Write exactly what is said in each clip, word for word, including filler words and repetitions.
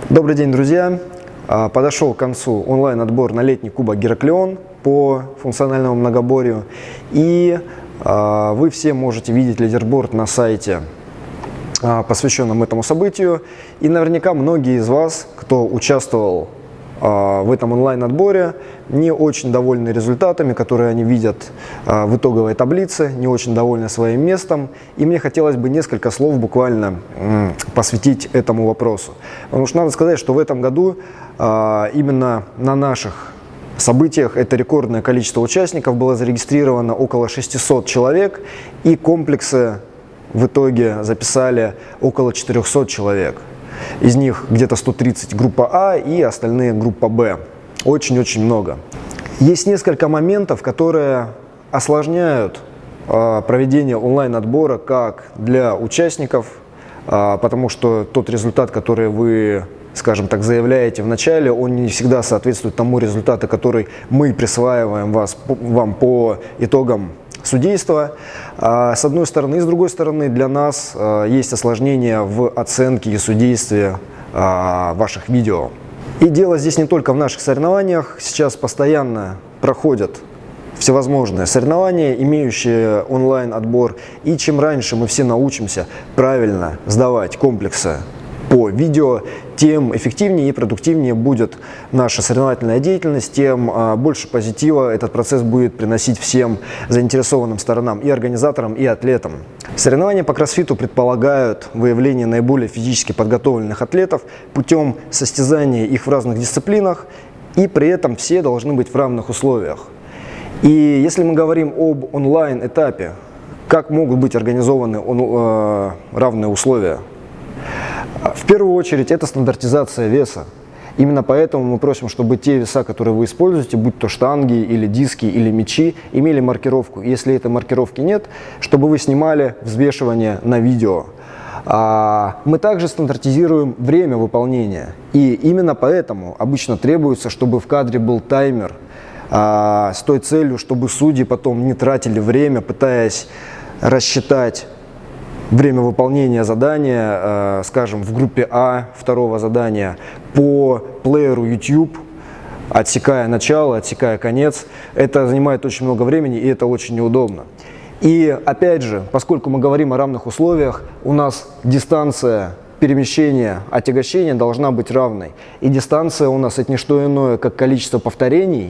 Добрый день, друзья! Подошел к концу онлайн-отбор на летний кубок Гераклион по функциональному многоборью. И вы все можете видеть лидерборд на сайте, посвященном этому событию. И наверняка многие из вас, кто участвовал в этом онлайн-отборе, не очень довольны результатами, которые они видят в итоговой таблице, не очень довольны своим местом. И мне хотелось бы несколько слов буквально посвятить этому вопросу. Потому что надо сказать, что в этом году именно на наших событиях это рекордное количество участников, было зарегистрировано около шестисот человек, и комплексы в итоге записали около четырёхсот человек. Из них где-то сто тридцать группа А и остальные группа Б. Очень-очень много. Есть несколько моментов, которые осложняют э, проведение онлайн-отбора как для участников, э, потому что тот результат, который вы, скажем так, заявляете в начале, он не всегда соответствует тому результату, который мы присваиваем вас, вам по итогам судейства, с одной стороны. И с другой стороны, для нас есть осложнения в оценке и судействе ваших видео. И дело здесь не только в наших соревнованиях. Сейчас постоянно проходят всевозможные соревнования, имеющие онлайн-отбор. И чем раньше мы все научимся правильно сдавать комплексы по видео, тем эффективнее и продуктивнее будет наша соревновательная деятельность, тем а, больше позитива этот процесс будет приносить всем заинтересованным сторонам, и организаторам, и атлетам. Соревнования по кроссфиту предполагают выявление наиболее физически подготовленных атлетов путем состязания их в разных дисциплинах, и при этом все должны быть в равных условиях. И если мы говорим об онлайн-этапе, как могут быть организованы он, э, равные условия? В первую очередь это стандартизация веса. Именно поэтому мы просим, чтобы те веса, которые вы используете, будь то штанги или диски или мячи, имели маркировку. Если этой маркировки нет, чтобы вы снимали взвешивание на видео. Мы также стандартизируем время выполнения. И именно поэтому обычно требуется, чтобы в кадре был таймер с той целью, чтобы судьи потом не тратили время, пытаясь рассчитать время выполнения задания, э, скажем, в группе А второго задания по плееру YouTube, отсекая начало, отсекая конец. Это занимает очень много времени, и это очень неудобно. И опять же, поскольку мы говорим о равных условиях, у нас дистанция перемещения, отягощения должна быть равной. И дистанция у нас это не что иное, как количество повторений,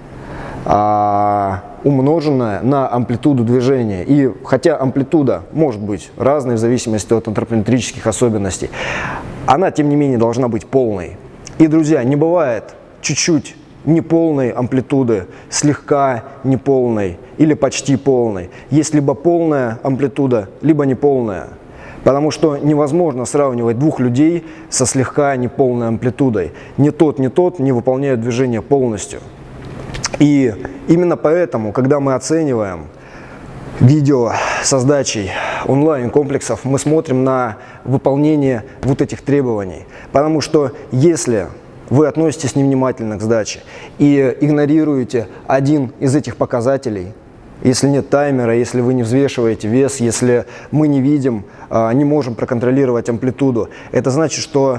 а, умноженное на амплитуду движения. И хотя амплитуда может быть разной в зависимости от антропометрических особенностей, она, тем не менее, должна быть полной. И, друзья, не бывает чуть-чуть неполной амплитуды, слегка неполной или почти полной. Есть либо полная амплитуда, либо неполная. Потому что невозможно сравнивать двух людей со слегка неполной амплитудой. Ни тот, ни тот не выполняют движение полностью. И именно поэтому, когда мы оцениваем видео со сдачей онлайн-комплексов, мы смотрим на выполнение вот этих требований. Потому что если вы относитесь невнимательно к сдаче и игнорируете один из этих показателей, если нет таймера, если вы не взвешиваете вес, если мы не видим, не можем проконтролировать амплитуду, это значит, что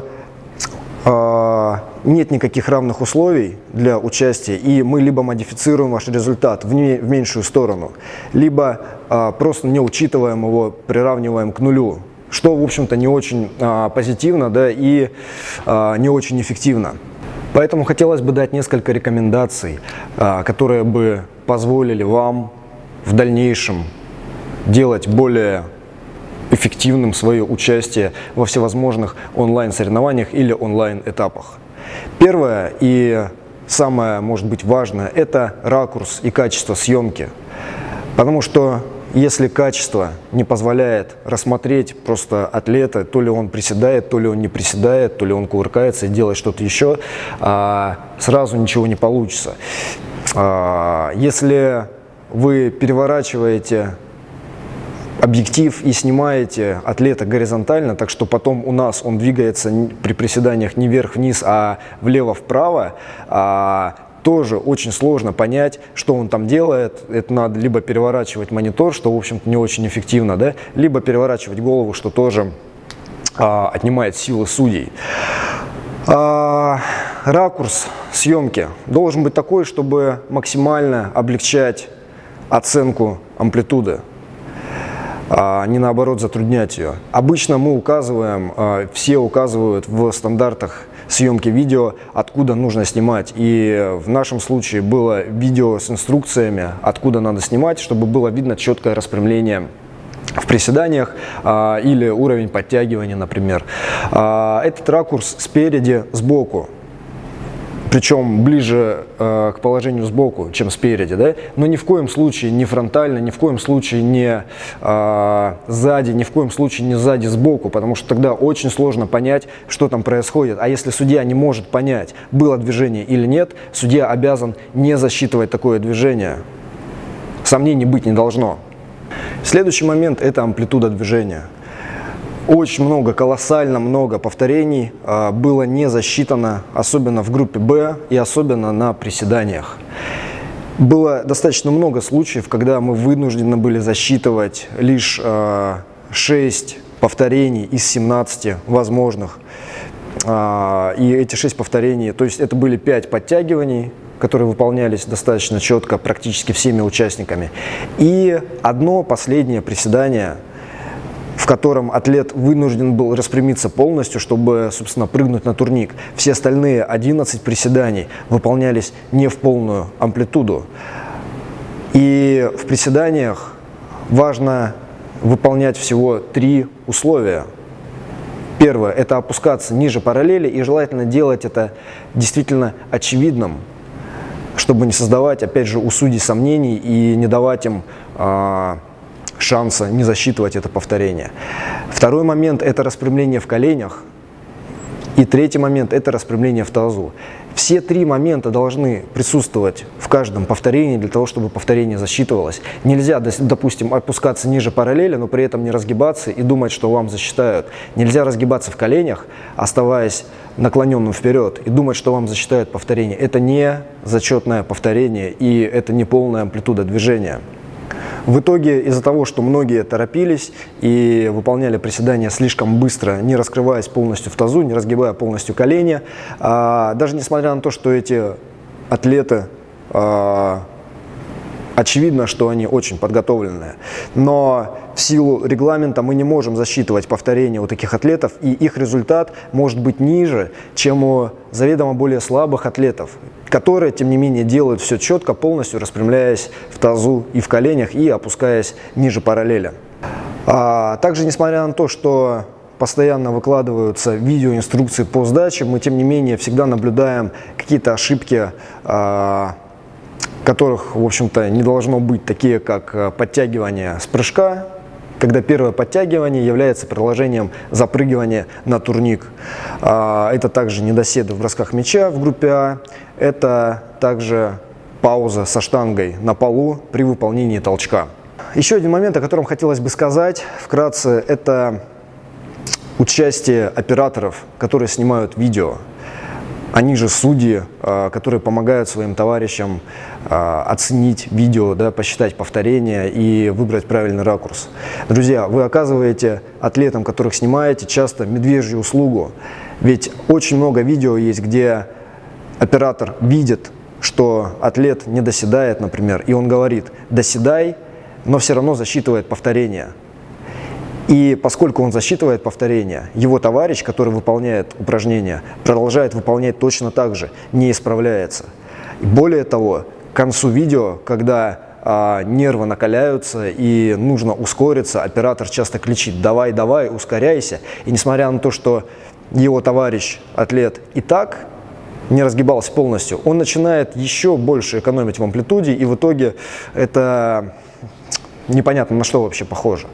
нет никаких равных условий для участия, и мы либо модифицируем ваш результат в, не, в меньшую сторону, либо а, просто не учитываем его, приравниваем к нулю, что, в общем-то, не очень а, позитивно, да, и а, не очень эффективно. Поэтому хотелось бы дать несколько рекомендаций, а, которые бы позволили вам в дальнейшем делать более эффективным свое участие во всевозможных онлайн-соревнованиях или онлайн-этапах. Первое и самое, может быть, важное – это ракурс и качество съемки. Потому что если качество не позволяет рассмотреть просто атлета, то ли он приседает, то ли он не приседает, то ли он кувыркается и делает что-то еще, сразу ничего не получится. Если вы переворачиваете объектив и снимаете атлета горизонтально, так что потом у нас он двигается при приседаниях не вверх-вниз, а влево-вправо, а, тоже очень сложно понять, что он там делает. Это надо либо переворачивать монитор, что, в общем-то, не очень эффективно, да, либо переворачивать голову, что тоже а, отнимает силы судей. А, ракурс съемки должен быть такой, чтобы максимально облегчать оценку амплитуды, а не наоборот затруднять ее. Обычно мы указываем, все указывают в стандартах съемки видео, откуда нужно снимать. И в нашем случае было видео с инструкциями, откуда надо снимать, чтобы было видно четкое распрямление в приседаниях а, или уровень подтягивания, например. А, этот ракурс спереди, сбоку. Причем ближе э, к положению сбоку, чем спереди, да? Но ни в коем случае не фронтально, ни в коем случае не э, сзади, ни в коем случае не сзади, сбоку, потому что тогда очень сложно понять, что там происходит. А если судья не может понять, было движение или нет, судья обязан не засчитывать такое движение. Сомнений быть не должно. Следующий момент – это амплитуда движения. Очень много, колоссально много повторений а, было не засчитано, особенно в группе Б и особенно на приседаниях. Было достаточно много случаев, когда мы вынуждены были засчитывать лишь а, шесть повторений из семнадцати возможных. А, и эти шесть повторений, то есть это были пять подтягиваний, которые выполнялись достаточно четко практически всеми участниками, и одно последнее приседание, в котором атлет вынужден был распрямиться полностью, чтобы, собственно, прыгнуть на турник. Все остальные одиннадцать приседаний выполнялись не в полную амплитуду. И в приседаниях важно выполнять всего три условия. Первое – это опускаться ниже параллели, и желательно делать это действительно очевидным, чтобы не создавать, опять же, у судей сомнений и не давать им а, шанса не засчитывать это повторение. Второй момент – это распрямление в коленях. И третий момент – это распрямление в тазу. Все три момента должны присутствовать в каждом повторении для того, чтобы повторение засчитывалось. Нельзя, допустим, опускаться ниже параллели, но при этом не разгибаться и думать, что вам засчитают. Нельзя разгибаться в коленях, оставаясь наклоненным вперед, и думать, что вам засчитают повторение. Это не зачетное повторение, и это не полная амплитуда движения. В итоге, из-за того, что многие торопились и выполняли приседания слишком быстро, не раскрываясь полностью в тазу, не разгибая полностью колени, даже несмотря на то, что эти атлеты, очевидно, что они очень подготовленные, но в силу регламента мы не можем засчитывать повторения у таких атлетов, и их результат может быть ниже, чем у заведомо более слабых атлетов, которые, тем не менее, делают все четко, полностью распрямляясь в тазу и в коленях и опускаясь ниже параллели. А также, несмотря на то, что постоянно выкладываются видеоинструкции по сдаче, мы, тем не менее, всегда наблюдаем какие-то ошибки, а, которых, в общем-то, не должно быть, такие как подтягивание с прыжка, когда первое подтягивание является продолжением запрыгивания на турник. Это также недоседы в бросках мяча в группе А, это также пауза со штангой на полу при выполнении толчка. Еще один момент, о котором хотелось бы сказать вкратце, это участие операторов, которые снимают видео. Они же судьи, которые помогают своим товарищам оценить видео, да, посчитать повторения и выбрать правильный ракурс. Друзья, вы оказываете атлетам, которых снимаете, часто медвежью услугу. Ведь очень много видео есть, где оператор видит, что атлет не доседает, например, и он говорит: доседай, но все равно засчитывает повторение. И поскольку он засчитывает повторение, его товарищ, который выполняет упражнение, продолжает выполнять точно так же, не исправляется. И более того, к концу видео, когда а, нервы накаляются и нужно ускориться, оператор часто кричит: давай, давай, ускоряйся. И несмотря на то, что его товарищ, атлет, и так не разгибался полностью, он начинает еще больше экономить в амплитуде, и в итоге это непонятно на что вообще похоже.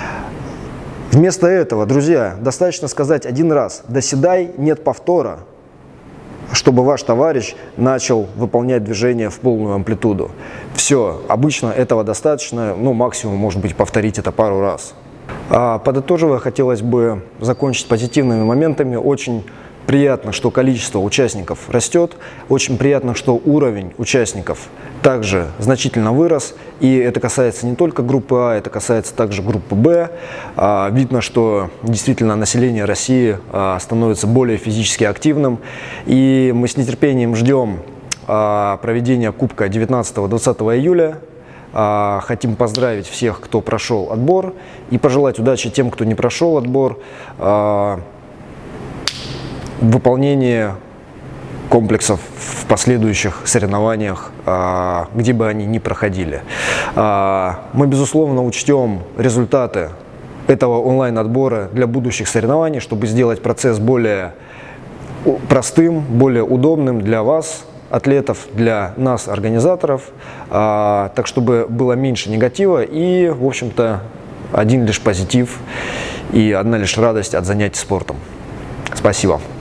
Вместо этого, друзья, достаточно сказать один раз: доседай, нет повтора, чтобы ваш товарищ начал выполнять движение в полную амплитуду. Все, обычно этого достаточно, ну максимум, может быть, повторить это пару раз. А подытоживая, хотелось бы закончить позитивными моментами. Очень приятно, что количество участников растет, очень приятно, что уровень участников также значительно вырос, и это касается не только группы А, это касается также группы Б. Видно, что действительно население России становится более физически активным, и мы с нетерпением ждем проведения Кубка девятнадцатого-двадцатого июля. Хотим поздравить всех, кто прошел отбор, и пожелать удачи тем, кто не прошел отбор, в выполнении комплексов в последующих соревнованиях, где бы они ни проходили. Мы, безусловно, учтем результаты этого онлайн-отбора для будущих соревнований, чтобы сделать процесс более простым, более удобным для вас, атлетов, для нас, организаторов, так чтобы было меньше негатива и, в общем-то, один лишь позитив и одна лишь радость от занятий спортом. Спасибо.